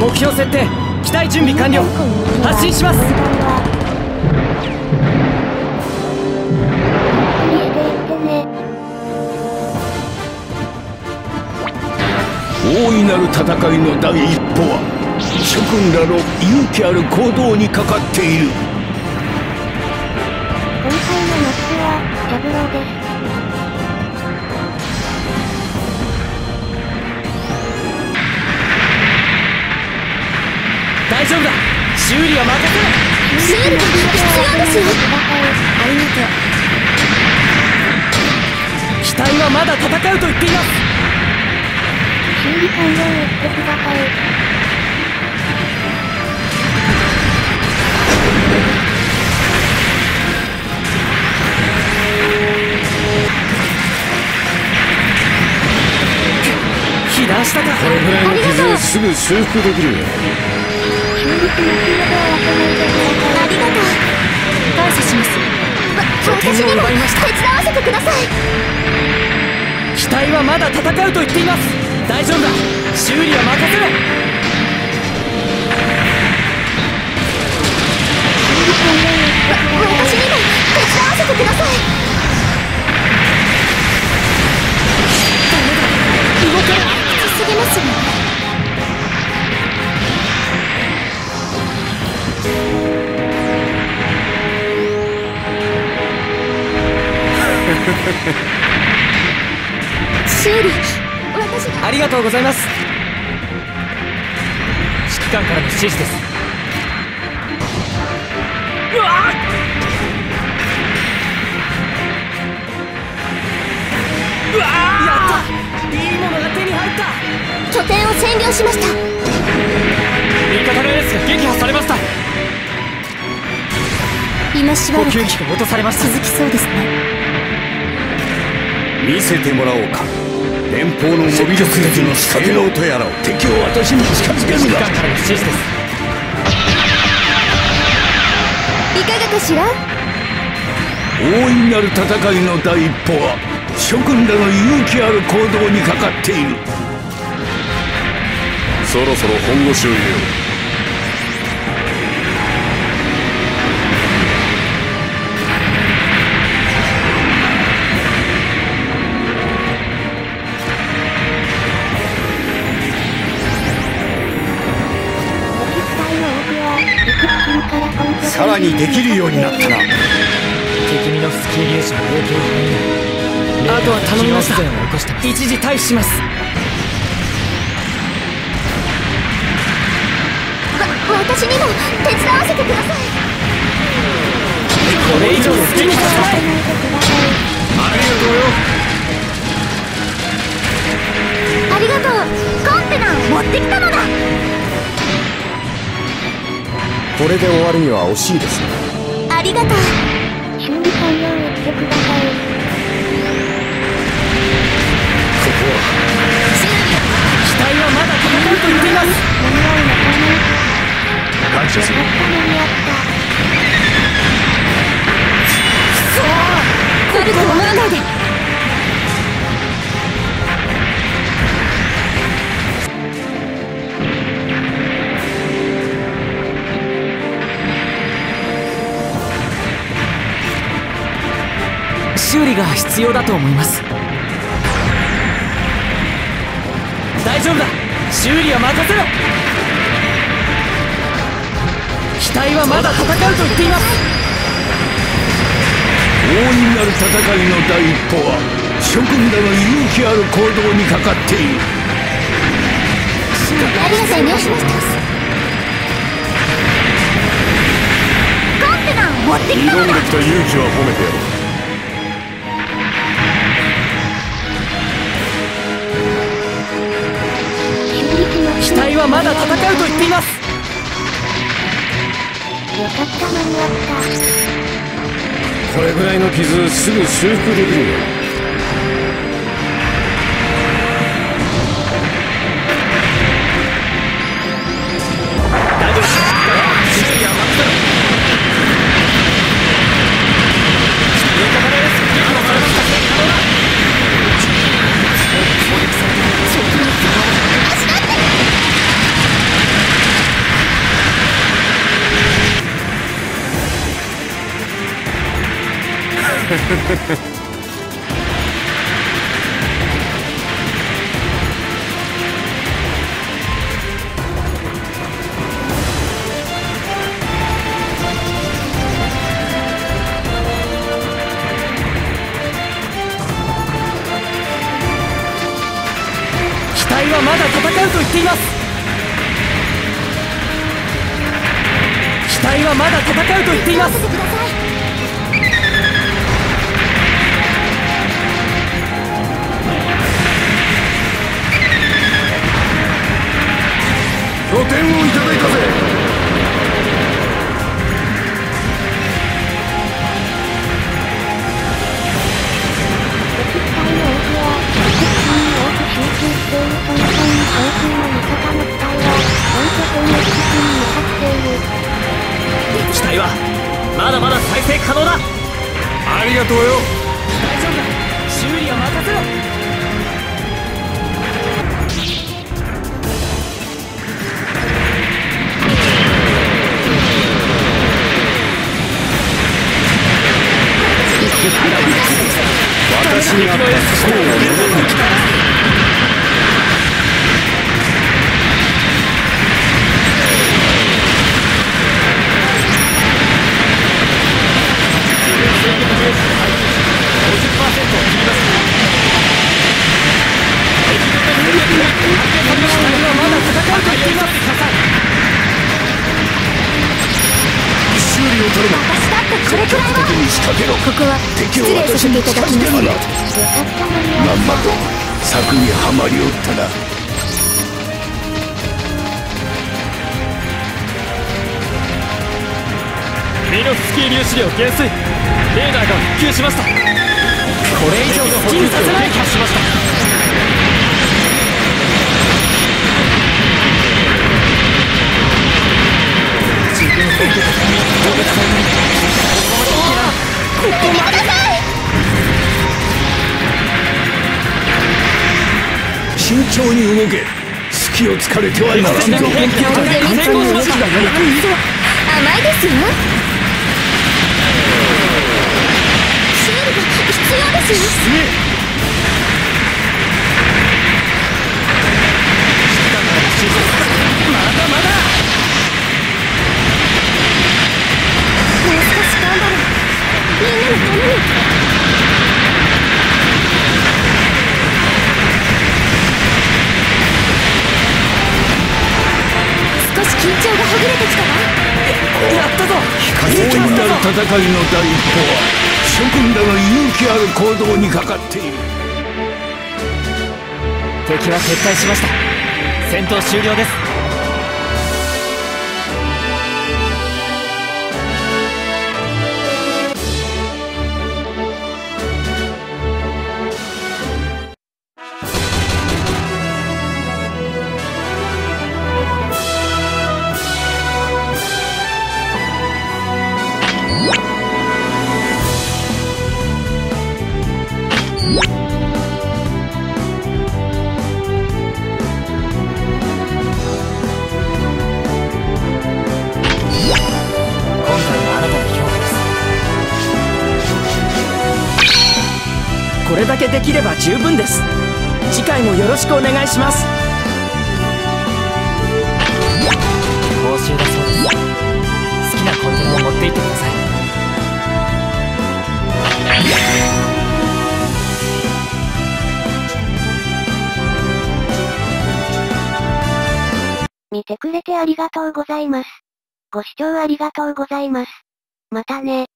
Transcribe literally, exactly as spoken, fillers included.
目標設定、機体準備完了。発進します。 大いなる戦いの第一歩は諸君らの勇気ある行動にかかっている。 今回のマッチはジャブローです。 大丈夫だ、修理は任せろ。 修理が必要ですよ。ありがとう。 機体はまだ戦うと言っています。 修理完了をしてください。 被弾したか。 これぐらいの傷をすぐ修復できるよ。 修理しますのではありがとう。感謝します。わ、私にも手伝わせてください。 機体はまだ戦うと言っています。大丈夫だ、修理は任せろ。 わ、私にも手伝わせてください。ダメだ、動けない。きつすぎますよね。修理、私が。 ありがとうございます。指揮官からの指示です。うわっ、うわー、やった、いいものが手に入った。 拠点を占領しました。 味方のエースが撃破されました。 今しばらく補給機が落とされました。 続きそうですね。 見せてもらおうか。連邦のモビルスーツの性能とやらを。 敵を私に近づけるんだ。 指揮官からの指示です。 いかがかしら。 大いなる戦いの第一歩は諸君らの勇気ある行動にかかっている。 そろそろ本腰を入れよう。さらにできるようになったな。 敵ミノフスキー粒子の影響を範囲内。あとは頼みました。一時退避します。 わ、私にも手伝わせてください。 これ以上好きにさせない。 ありがとうよ。 ありがとう。コンテナを持ってきたのだ。 これで終わるには惜しいですね。 ありがとう。 修理完了をしてください。 ここは機体はまだ戦うと言っています。 間に合うのかな。 感謝する。 やった間に合った。 来ると思わないで。 修理が必要だと思います。大丈夫だ、修理は任せろ。機体はまだ戦うと言っています。 大いなる戦いの第一歩は諸君らの勇気ある行動にかかっている。 ありがとうね。コンテナを持ってきたのだ。 挑んできた勇気は褒めてやろう。 機体はまだ戦うと言っています。 よかった間に合った。 これぐらいの傷すぐ修復できるよ。 大丈夫、修理は任せろ。味方のエースが撃破されました。可能だ。攻撃されてる。 機体はまだ戦うと言っています。機体はまだ戦うと言っています。 任せてください。 拠点をいただいたぜ。 機体はまだまだ再生可能だ。 ありがとうよ。 大丈夫だ、修理は任せろ。 私にあったそうをきた。 修理を取るな。 私だってこれくらいは。 敵に仕掛けろ。 ここは敵を失礼さ私にせていただきます。 近づけるな。まんまと策にはまりおったな。 ミノフスキー粒子量減衰。レーダーが復旧しました。これ以上好きにさせない。キャッシしました。自分を受けて攻撃されない。ここまで。 慎重に動け。隙を突かれてはならんぞ。 安全に動きが良い成功しました。 甘いですよ。修理が必要ですよ。 進め。まだまだ。 もう少し頑張る。みんなのために。少し緊張がほぐれてきたわ。 やったぞ。 大いなる戦いの第一歩は諸君らの勇気ある行動にかかっている。 敵は撤退しました。戦闘終了です。これだけできれば十分です。次回もよろしくお願いします。報酬だそうです。好きなコンテナを持っていってください。 見てくれてありがとうございます。ご視聴ありがとうございます。またね。